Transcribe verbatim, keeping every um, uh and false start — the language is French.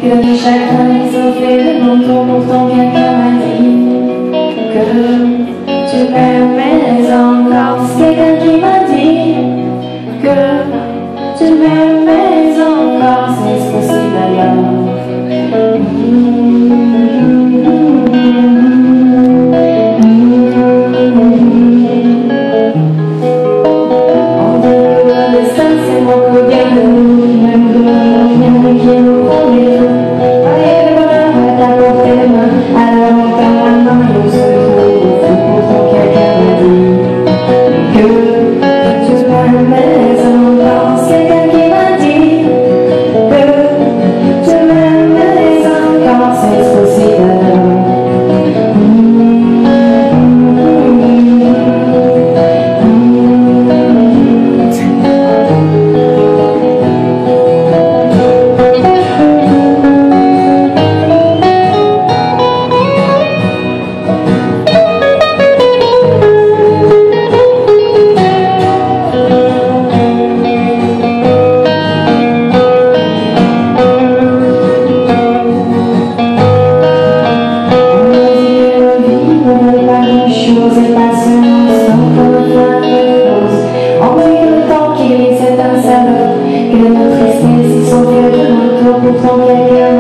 que mes chagrins et soufflés de mon tour, pourtant quelqu'un m'a dit que tu m'aimais encore. C'est quelqu'un qui m'a dit que tu m'aimais encore. C'est possible alors? Pourtant quelqu'un